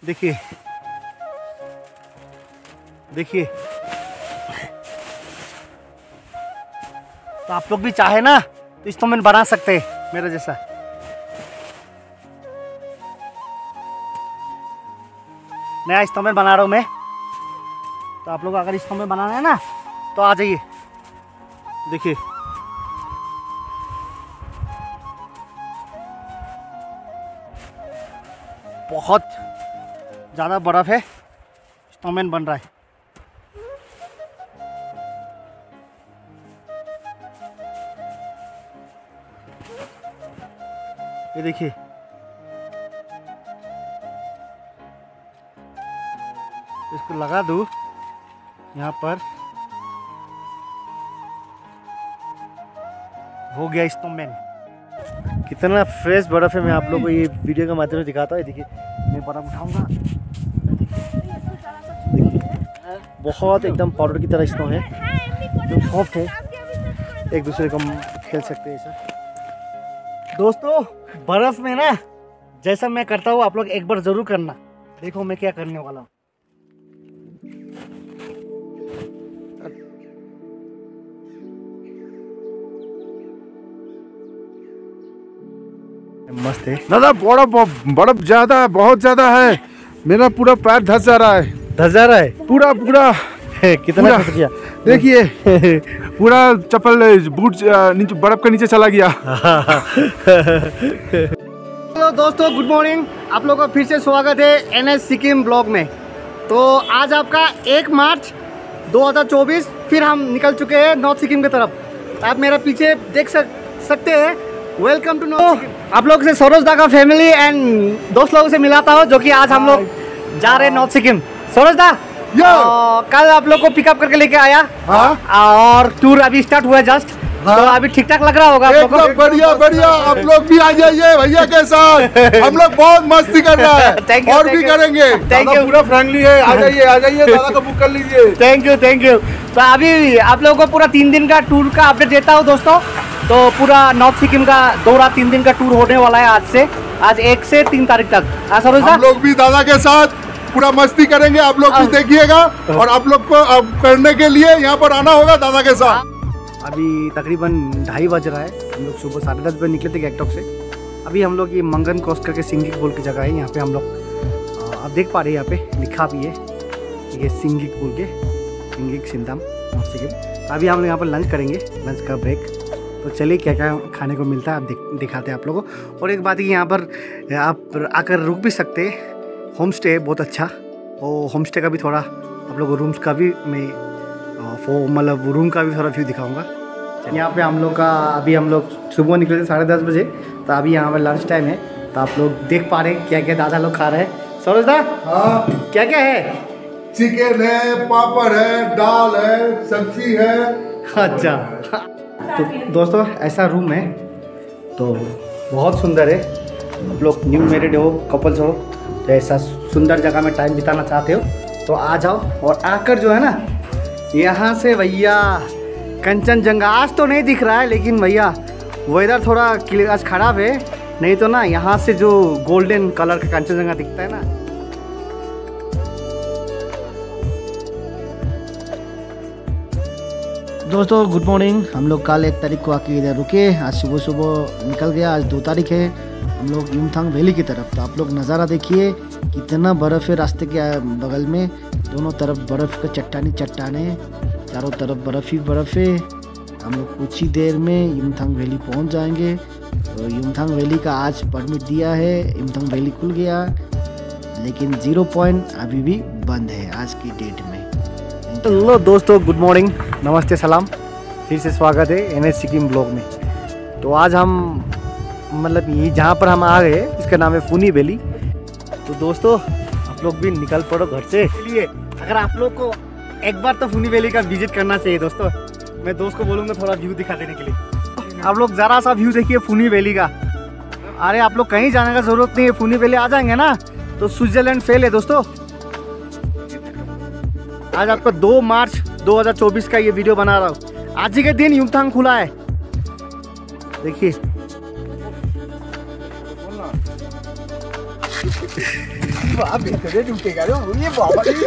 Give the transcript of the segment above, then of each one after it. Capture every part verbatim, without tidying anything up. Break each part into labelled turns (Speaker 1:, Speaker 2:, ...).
Speaker 1: देखिए देखिए, तो आप लोग भी चाहे ना तो स्नोमैन बना सकते हैं मेरा जैसा। नया स्नोमैन बना रहा हूँ मैं, तो आप लोग अगर स्नोमैन बनाना है ना तो आ जाइए। देखिए बहुत ज़्यादा बर्फ़ है, स्नोमैन बन रहा है। ये देखिए, इसको लगा दूँ यहाँ पर, हो गया स्नोमैन। कितना फ्रेश बर्फ़ है, मैं आप लोगों को ये वीडियो के माध्यम से दिखाता हूँ। देखिए मैं बर्फ़ उठाऊंगा, देखिए बहुत एकदम पाउडर की तरह स्नो है, एकदम सॉफ्ट है, एक दूसरे को हम खेल सकते हैं ऐसा। दोस्तों बर्फ़ में ना जैसा मैं करता हूँ आप लोग एक बार ज़रूर करना। देखो मैं क्या करने वाला हूँ। मस्त है
Speaker 2: दादा, बड़ा बर्फ ज्यादा है, बहुत ज्यादा है, मेरा पूरा पैर धस जा रहा है।
Speaker 1: धस जा रहा है
Speaker 2: पूरा पूरा
Speaker 1: कितना धस गया
Speaker 2: देखिए, पूरा चप्पल बूट नीचे बर्फ के नीचे चला गया।
Speaker 1: हेलो दोस्तों, गुड मॉर्निंग। आप लोगों का फिर से स्वागत है एन एस सिक्किम ब्लॉग में। तो आज आपका एक मार्च दो हज़ार चौबीस, फिर हम निकल चुके हैं नॉर्थ सिक्किम की तरफ। आप मेरा पीछे देख सक, सकते हैं। Welcome to north Sikkim. आप लोग से सरोज दा का फैमिली एंड दोस्त लोगों से मिलाता हूँ, जो कि आज हम लोग जा रहे हैं नॉर्थ सिक्किम। सरोज दा कल आप लोग को पिकअप करके लेके आया। हाँ? और टूर अभी स्टार्ट हुआ है जस्ट। हाँ? तो अभी ठीक ठाक लग रहा होगा आप लोग को?
Speaker 2: बढ़िया बढ़िया, आप लोग भी आ जाइए भैया के साथ, हम लोग बहुत मस्ती कर रहा है और भी करेंगे।
Speaker 1: थैंक यू,
Speaker 2: पूरा फ्रेंडली है, आ जाइए आ जाइए, दादा को बुक कर लीजिए।
Speaker 1: Thank you thank you. तो अभी आप लोगों को पूरा तीन दिन का टूर का अपडेट देता हूँ दोस्तों। तो पूरा नॉर्थ सिक्किम का दो रात तीन दिन का टूर होने वाला है आज से, आज एक से तीन तारीख तक। सरोज दा,
Speaker 2: हम लोग भी दादा के साथ पूरा मस्ती करेंगे, आप लोग भी देखिएगा। और आप लोग को अब करने के लिए यहाँ पर आना होगा दादा के साथ।
Speaker 1: अभी तकरीबन ढाई बज रहा है, हम लोग सुबह साढ़े दस बजे निकले थे गैंगटॉक से। अभी हम लोग ये मंगन क्रॉस करके सिंगिक बोल की जगह है, यहाँ पे हम लोग आप देख पा रहे हैं, यहाँ पे लिखा भी है ये सिंगिक बोल के, सिंगिक सिंधाम नॉर्थ सिक्किम। अभी हम लोग यहाँ पर लंच करेंगे, लंच का ब्रेक। तो चलिए क्या क्या खाने को मिलता है आप दिख, दिखाते हैं आप लोगों को। और एक बात है, यहाँ पर आप आकर रुक भी सकते हैं, होम स्टे है बहुत अच्छा। और होम स्टे का भी थोड़ा आप लोग रूम्स का भी मैं मतलब रूम का भी थोड़ा व्यू दिखाऊंगा। यहाँ पे हम लोग का अभी हम लोग सुबह निकले थे साढ़े दस बजे, तो अभी यहाँ पर लंच टाइम है। तो आप लोग देख पा रहे हैं क्या क्या दादा लोग खा रहे हैं। सरोज दा,
Speaker 2: हाँ
Speaker 1: क्या क्या है?
Speaker 2: चिकन है, पापड़ है, दाल है, सब्जी है।
Speaker 1: अच्छा तो दोस्तों ऐसा रूम है, तो बहुत सुंदर है। आप लोग न्यू मैरिड हो, कपल्स हो, तो ऐसा सुंदर जगह में टाइम बिताना चाहते हो तो आ जाओ। और आकर जो है ना, यहाँ से भैया कंचनजंगा आज तो नहीं दिख रहा है, लेकिन भैया वेदर थोड़ा क्लियर आज ख़राब है, नहीं तो ना यहाँ से जो गोल्डन कलर का कंचनजंगा दिखता है ना। दोस्तों गुड मॉर्निंग। हम लोग कल एक तारीख को आके इधर रुके, आज सुबह सुबह निकल गया। आज दो तारीख है, हम लोग युमथांग वैली की तरफ। तो आप लोग नज़ारा देखिए, कितना बर्फ़ है रास्ते के बगल में, दोनों तरफ बर्फ़ का चट्टानी चट्टाने, चारों तरफ बर्फ़ ही बर्फ़ है। हम लोग कुछ ही देर में युमथांग वैली पहुंच जाएंगे। तो युमथांग वैली का आज परमिट दिया है, युमथांग वैली खुल गया, लेकिन ज़ीरो पॉइंट अभी भी बंद है आज की डेट में। हेलो दोस्तों, गुड मॉर्निंग, नमस्ते, सलाम। फिर से स्वागत है एन एस सिक्किम ब्लॉग में। तो आज हम मतलब ये जहाँ पर हम आ गए इसका नाम है फूनी वैली। तो दोस्तों आप लोग भी निकल पड़ो घर से। इसलिए अगर आप लोग को एक बार तो फूनी वैली का विजिट करना चाहिए दोस्तों। मैं दोस्त को बोलूँगा थोड़ा व्यू दिखा देने के लिए। आप लोग ज़रा सा व्यू देखिए फूनी वैली का। अरे आप लोग कहीं जाने का ज़रूरत नहीं है, फूनी वैली आ जाएंगे ना तो स्विट्जरलैंड फेल है दोस्तों। आज आपका दो मार्च दो हज़ार चौबीस का ये वीडियो बना रहा हूँ। आज ही के दिन युमथांग खुला है, देखिए।
Speaker 3: वाह बेहतरीन रुकेगा रे ये बाबा रे।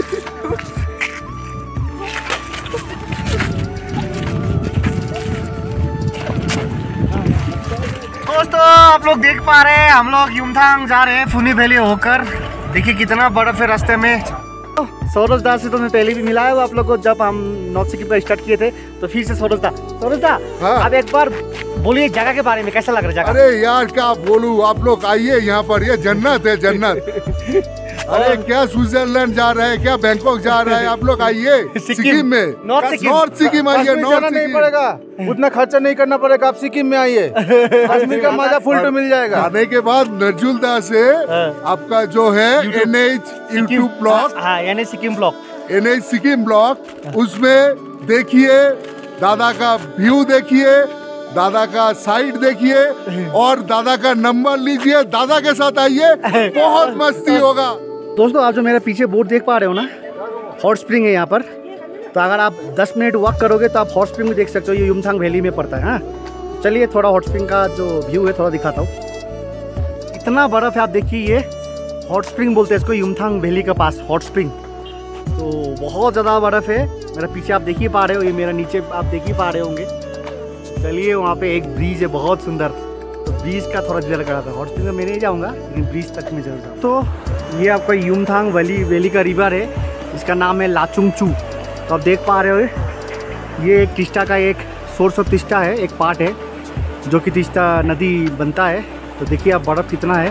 Speaker 1: दोस्तों आप लोग देख पा रहे हैं हम लोग युमथांग जा रहे हैं फुनी वैली होकर। देखिए कितना बर्फ है रास्ते में। सौरज दा से तो मैं पहले भी मिला है वो आप लोग को जब हम नॉर्थ सिक्किम पर स्टार्ट किए थे। तो फिर से सौरज दा सौरज दा
Speaker 2: हाँ।
Speaker 1: आप एक बार बोलिए जगह के बारे में कैसा लग रहा है जगह?
Speaker 2: अरे यार क्या बोलूं, आप लोग आइए यहाँ पर, ये जन्नत है जन्नत। अरे क्या स्विट्जरलैंड जा रहे हैं, क्या बैंकॉक जा रहे हैं, आप लोग आइए सिक्किम में,
Speaker 1: नॉर्थ सिक्किम
Speaker 2: नॉर्थ सिक्किम आइए, नॉर्थ
Speaker 3: नहीं पड़ेगा, उतना खर्चा नहीं करना पड़ेगा, आप सिक्किम में आइए, कश्मीर का मजा फुल टू मिल जाएगा।
Speaker 2: आने के बाद नरजुलदा से आपका जो है N H YouTube blog,
Speaker 1: N H Sikkim blog,
Speaker 2: N H Sikkim blog, उसमें देखिए दादा का व्यू देखिए, दादा का साइड देखिए और दादा का नंबर लीजिए, दादा के साथ आइए, बहुत मस्ती होगा।
Speaker 1: दोस्तों आप जो मेरे पीछे बोर्ड देख पा रहे हो ना, हॉट स्प्रिंग है यहाँ पर। तो अगर आप दस मिनट वॉक करोगे तो आप हॉट स्प्रिंग में देख सकते हो, ये युमथांग वैली में पड़ता है। हाँ चलिए थोड़ा हॉट स्प्रिंग का जो व्यू है थोड़ा दिखाता हूँ। इतना बर्फ़ है, आप देखिए ये हॉट स्प्रिंग बोलते हैं इसको, युमथांग वैली के पास हॉट स्प्रिंग। तो बहुत ज़्यादा बर्फ़ है। मेरा पीछे आप देख ही पा रहे हो, ये मेरा नीचे आप देख ही पा रहे होंगे। चलिए वहाँ पे एक ब्रिज है बहुत सुंदर, तो ब्रिज का थोड़ा दिल करा था। हॉट स्प्रिंग में मैं नहीं जाऊँगा लेकिन ब्रिज तक में जरूर जाऊँ। तो ये आपका युमथांग वैली वैली का रिवर है, इसका नाम है लाचुंगचू। तो आप देख पा रहे हो ये एक तिस्ता का एक सोर्स ऑफ तिस्ता है, एक पार्ट है जो कि तिस्ता नदी बनता है। तो देखिए आप बर्फ़ कितना है,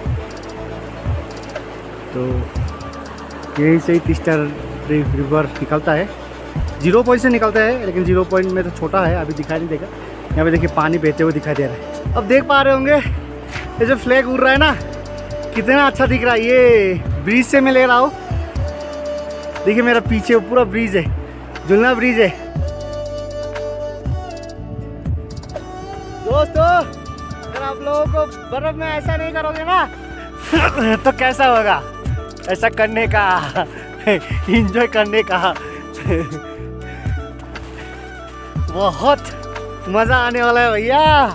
Speaker 1: तो यहीं से ही तिस्ता रिवर निकलता है। जीरो पॉइंट से निकलता है लेकिन जीरो पॉइंट में तो छोटा है, अभी दिखाई नहीं देगा। यहाँ पे देखिए पानी बहते हुए दिखाई दे रहा है। अब देख पा रहे होंगे ये जो फ्लैग उड़ रहा है ना, कितना अच्छा दिख रहा है। ये ब्रिज से मैं ले रहा हूँ, देखिए मेरा पीछे पूरा ब्रिज है, झुलना ब्रिज है। दोस्तों अगर आप लोगों को बर्फ में ऐसा नहीं करोगे ना तो कैसा होगा, ऐसा करने का एंजॉय करने का बहुत मजा आने वाला है भैया।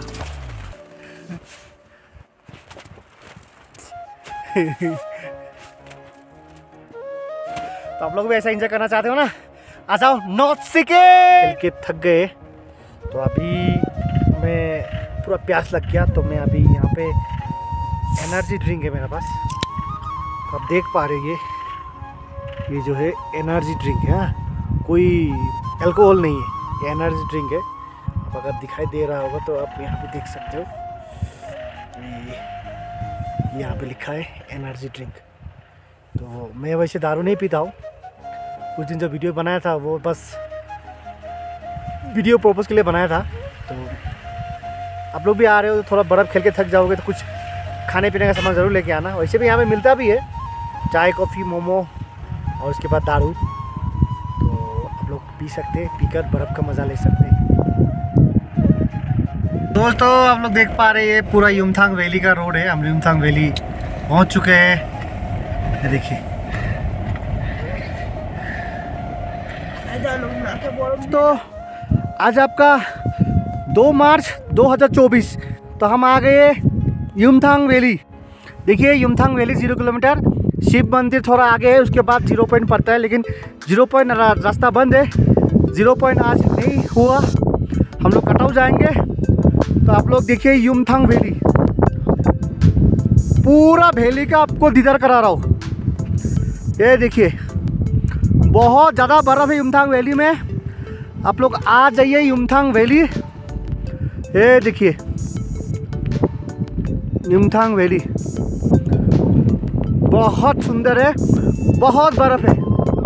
Speaker 1: तो आप लोग भी ऐसा एंजॉय करना चाहते हो ना, आ जाओ नॉर्थ सिक्किम। के थक गए तो अभी मैं पूरा प्यास लग गया, तो मैं अभी यहाँ पे एनर्जी ड्रिंक है मेरे पास। तो आप देख पा रहे हो ये ये जो है एनर्जी ड्रिंक है, कोई अल्कोहल नहीं है, ये एनर्जी ड्रिंक है। अब अगर दिखाई दे रहा होगा तो आप यहाँ पे देख सकते हो, ये यहाँ पे लिखा है एनर्जी ड्रिंक। तो मैं वैसे दारू नहीं पीता हूँ, उस दिन जो वीडियो बनाया था वो बस वीडियो पर्पज़ के लिए बनाया था। तो आप लोग भी आ रहे हो तो थोड़ा बर्फ़ खेल के थक जाओगे तो कुछ खाने पीने का सामान ज़रूर लेके आना। वैसे भी यहाँ पे मिलता भी है चाय कॉफ़ी मोमो और उसके बाद दारू, तो आप लोग पी सकते हैं, पीकर बर्फ़ का मज़ा ले सकते हैं। दोस्तों आप लोग देख पा रहे हैं ये पूरा युमथांग वैली का रोड है, हम युमथांग वैली पहुंच चुके हैं। ये देखिए तो आज आपका दो मार्च दो हज़ार चौबीस, तो हम आ गए युमथांग वैली। देखिए Yumthang valley zero kilometre, Shiv मंदिर थोड़ा आगे है, उसके बाद जीरो पॉइंट पड़ता है, लेकिन जीरो पॉइंट रास्ता बंद है, जीरो पॉइंट आज नहीं हुआ, हम लोग कटाऊ जाएंगे। तो आप लोग देखिए युमथांग वैली, पूरा वैली का आपको दीदार करा रहा हूँ। ये देखिए बहुत ज़्यादा बर्फ़ है युमथांग वैली में, आप लोग आ जाइए युमथांग वैली। ये देखिए युमथांग वैली बहुत सुंदर है, बहुत बर्फ़ है।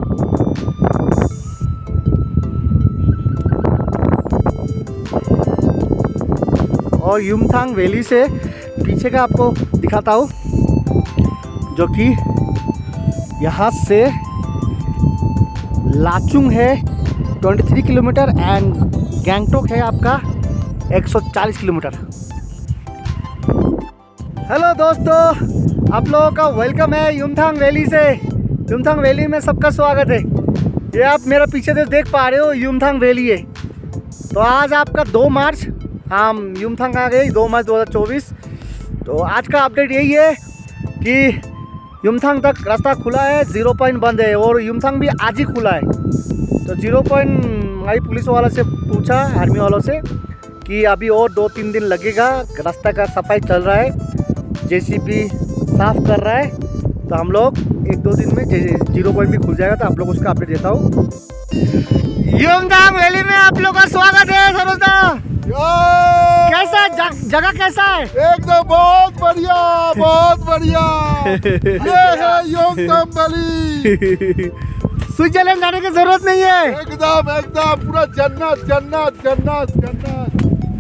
Speaker 1: और युमथांग वैली से पीछे का आपको दिखाता हूँ, जो कि यहाँ से लाचुंग है तेईस किलोमीटर एंड गैंगटोक है आपका एक सौ चालीस किलोमीटर। हेलो दोस्तों, आप लोगों का वेलकम है युमथांग वैली से। युमथांग वैली में सबका स्वागत है। ये आप मेरा पीछे से देख पा रहे हो युमथांग वैली है। तो आज आपका दो मार्च, हम युमथांग आ गए दो मार्च दो हज़ार चौबीस। तो आज का अपडेट यही है कि युमथांग तक रास्ता खुला है, जीरो पॉइंट बंद है और युमथांग भी आज ही खुला है। तो जीरो पॉइंट हमारी पुलिस वाला से पूछा, आर्मी वालों से, कि अभी और दो तीन दिन लगेगा, रास्ता का सफाई चल रहा है, जेसीबी साफ कर रहा है। तो हम लोग एक दो दिन में जीरो पॉइंट भी खुल जाएगा, तो आप लोग उसका अपडेट देता हूँ। युमथांग वैली में आप लोग का स्वागत है। सरोजा कैसा जगह कैसा है?
Speaker 2: एकदम बहुत बढ़िया, बहुत बढ़िया। ये है युमथांग वैली।
Speaker 1: स्विट्जरलैंड जाने की जरूरत नहीं है।
Speaker 2: एकदम एकदम पूरा जन्नत जन्नत जन्नत जन्नत।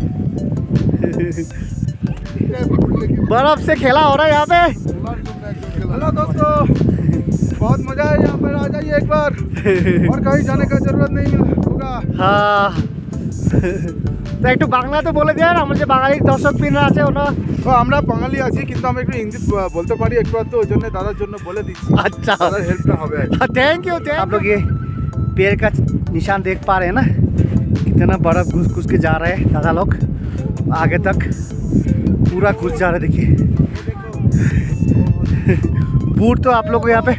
Speaker 1: बर्फ से खेला हो रहा है यहाँ पे।
Speaker 3: हेलो दोस्तों, बहुत मजा है यहाँ पर, आ जाइए एक बार। और कहीं जाने का जरूरत नहीं होगा।
Speaker 1: हाँ তো একটু বাংলা তো বলে দেন, আমার যে বাঙালি দর্শক পিনরা আছে ওরা।
Speaker 3: তো আমরা বাঙালি আছি কিন্তু আমরা একটু ইংলিশ বলতে পারি একটু, তো ওই জন্য দাদার জন্য বলে দিচ্ছি।
Speaker 1: अच्छा,
Speaker 3: দাদার হেল্পটা হবে।
Speaker 1: Thank you. आप लोग ये पेड़ का निशान देख पा रहे हैं ना, कितना बर्फ घुस घुस के जा रहा है। दादा लोग आगे तक पूरा घुस जा रहे हैं, देखिए। बूट तो आप लोग को यहाँ पे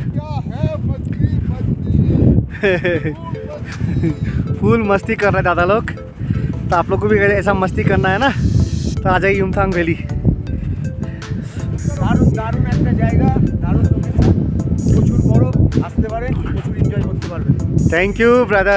Speaker 1: फुल मस्ती कर रहे हैं दादा लोग। तो आप लोग को भी ऐसा मस्ती करना है ना, तो आ जाइए युमथांग वैली।
Speaker 3: দারুণ দারুণ একটা জায়গা, দারুণ লোকেশন, প্রচুর বরফ, আসতে পারেন, প্রচুর এনজয় করতে পারবেন।
Speaker 1: Thank you brother.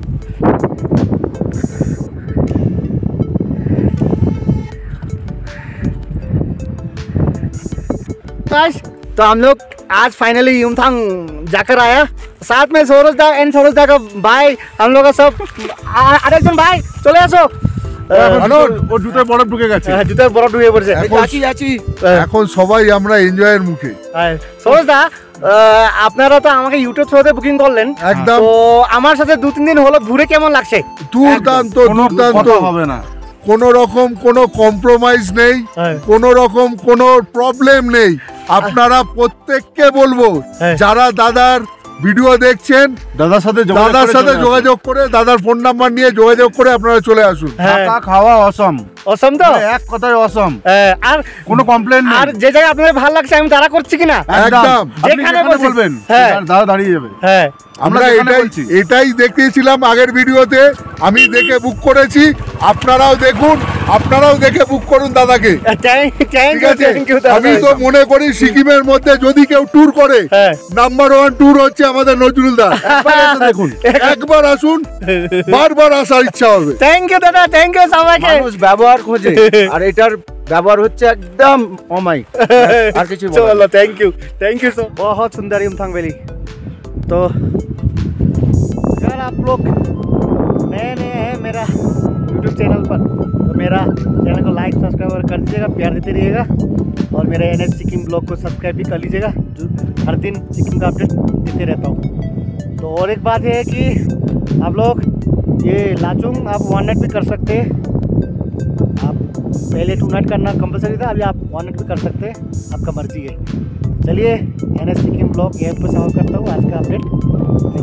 Speaker 1: तो हम लोग आज फाइनली युमथांग जाकर आया, साथ में सौरज दा एंड सौरज दा का भाई, हम लोग का सब आरेकजन भाई चले आसो।
Speaker 2: ও জুতোয় বরফ ঢুকে গেছে,
Speaker 1: জুতোয় বরফ ঢুকে পড়ছে।
Speaker 3: যাচ্ছি যাচ্ছি।
Speaker 2: এখন সবাই আমরা এনজয়ের মুখে।
Speaker 1: সৌরজ দা, আপনারা তো আমাকে ইউটিউব থ্রুতে বুকিং করলেন,
Speaker 2: একদম।
Speaker 1: তো আমার সাথে দু তিন দিন হলো, ঘুরে কেমন লাগছে?
Speaker 2: দুর্দান্ত দুর্দান্ত,
Speaker 3: হবে না,
Speaker 2: কোনো রকম কোনো কম্প্রোমাইজ নেই, কোনো রকম কোনো প্রবলেম নেই। আপনারা প্রত্যেককে বলবো, যারা দাদার ভিডিও দেখছেন,
Speaker 3: দাদার সাথে
Speaker 2: দাদার সাথে যোগাযোগ করে, দাদার ফোন নাম্বার নিয়ে যোগাযোগ করে আপনারা চলে আসুন।
Speaker 3: থাকা খাওয়া অসম,
Speaker 1: অসম তো
Speaker 3: এক কথায় অসম,
Speaker 1: আর
Speaker 3: কোনো কমপ্লেন নেই।
Speaker 1: আর যে জায়গায় আপনাদের ভালো লাগছে আমি তারা করছি কিনা,
Speaker 2: একদম
Speaker 1: যেখানে
Speaker 3: বলবেন
Speaker 1: হ্যাঁ
Speaker 3: দাদা দাঁড়িয়ে যাবে।
Speaker 1: হ্যাঁ,
Speaker 2: আমরা এটাই এটাই দেখিয়েছিলাম আগের ভিডিওতে, আমি দেখে বুক করেছি, আপনারাও দেখুন, আপনারাও দেখে বুক করুন দাদাকে। ঠিক আছে, আমি তো মনে করি সিকিমের মধ্যে যদি কেউ ট্যুর করে, নাম্বার ওয়ান ট্যুর হচ্ছে আমাদের নজরুল দা।
Speaker 3: দেখুন,
Speaker 2: একবার আসুন, বারবার আসার ইচ্ছা হবে।
Speaker 1: থ্যাংক ইউ দাদা, থ্যাংক ইউ সবাইকে।
Speaker 3: মানুষ ব্যবহার খোঁজে, আর এটার ব্যবহার হচ্ছে একদম অমায়িক, আর কিছু বলার নেই।
Speaker 1: चलो thank you, thank you so. बहुत सुंदर युमथांग वैली। तो अगर आप लोग नए नए हैं मेरा यूट्यूब चैनल पर, तो मेरा चैनल को लाइक सब्सक्राइब कर दीजिएगा, प्यार देते रहिएगा, और मेरा एन एस सिक्किम ब्लॉग को सब्सक्राइब भी कर लीजिएगा, जो हर दिन सिक्किम का अपडेट देते रहता हूँ। तो और एक बात है कि आप लोग ये लाचुंग आप वन नाइट भी कर सकते हैं। आप पहले टू नाइट करना कंपलसरी था, अभी आप वन नाइट भी कर सकते हैं, आपका मर्जी है। चलिए एन एस सिक्किम ब्लॉग यहाँ पर समाप्त करता हूँ आज का अपडेट।